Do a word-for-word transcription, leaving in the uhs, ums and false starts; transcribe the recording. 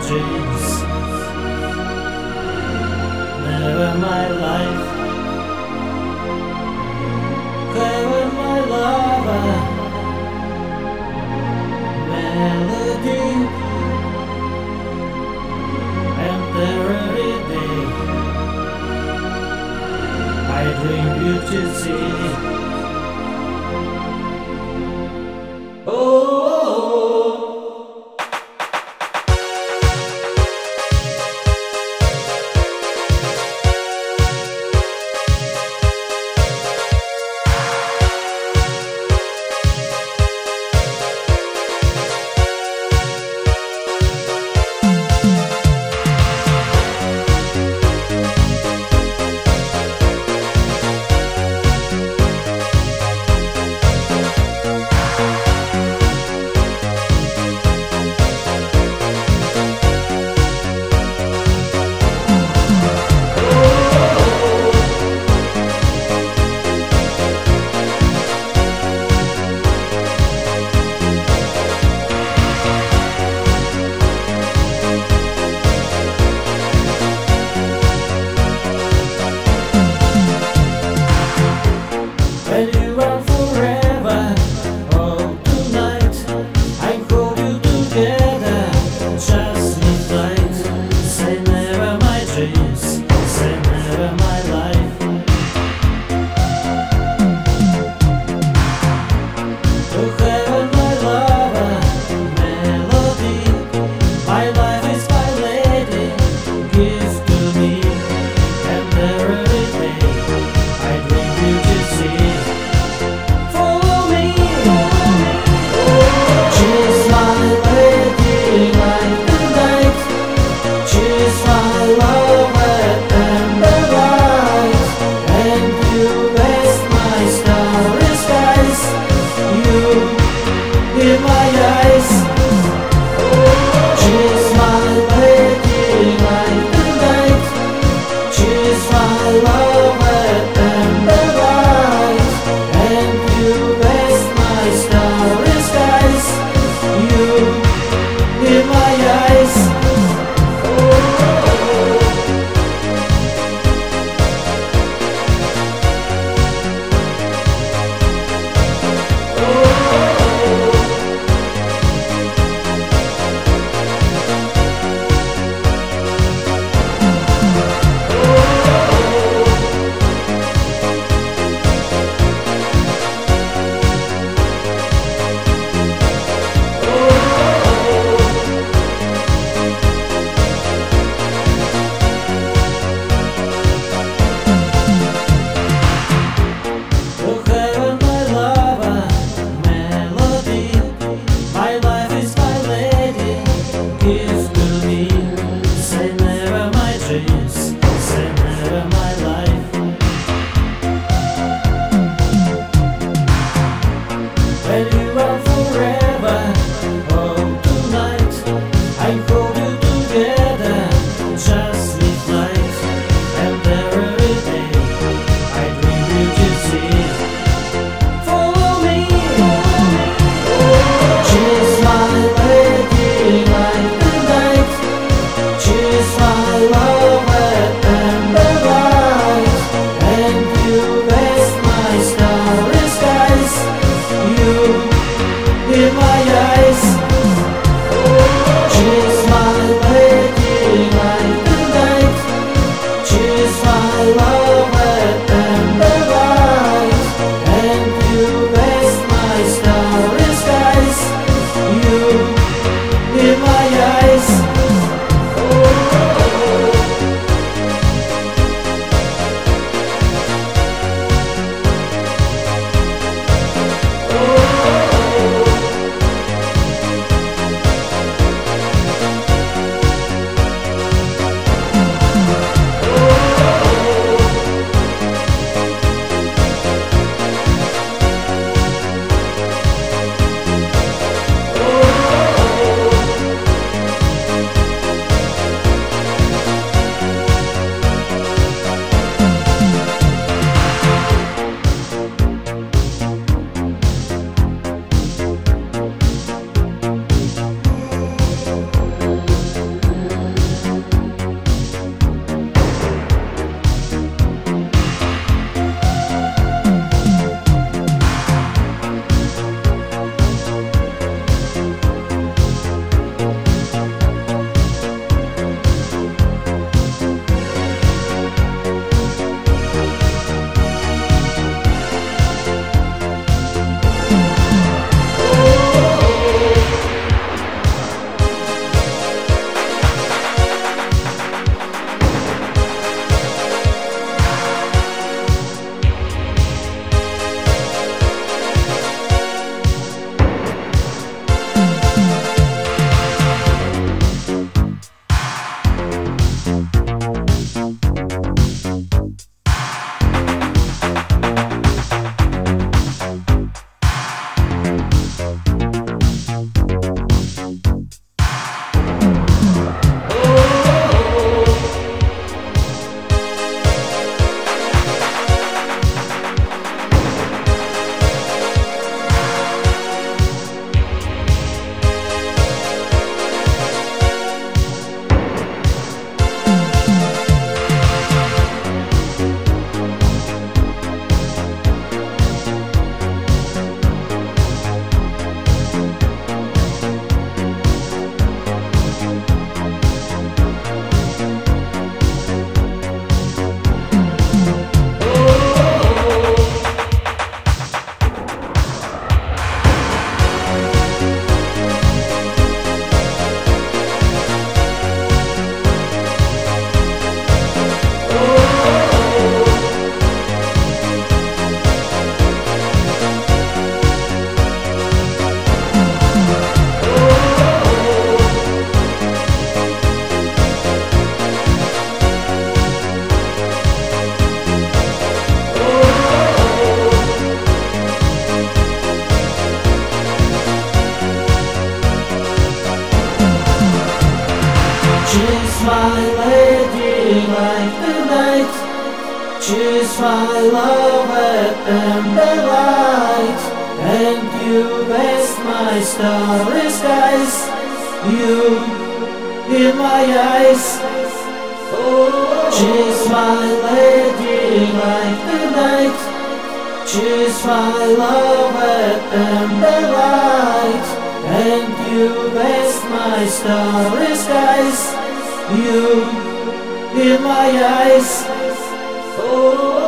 dreams, never my life. Clever my lover, melody, and every day I dream you to see. Oh. In my eyes, she's my lady like the night. She's my lover and the light, and you best my starry skies. You in my eyes. When you are forever, oh tonight I hold you together, just with light. And every day I dream you to see. Follow me, she's my lady like the night. She's my lover and the light, and you best my starry skies. You in my eyes, she's my Choose my lady like the night. Choose my lover and the light. And you best my starry skies. You in my eyes. Choose my lady like the night. Choose my lover and the light. And you best my starry skies. You in my eyes. Oh.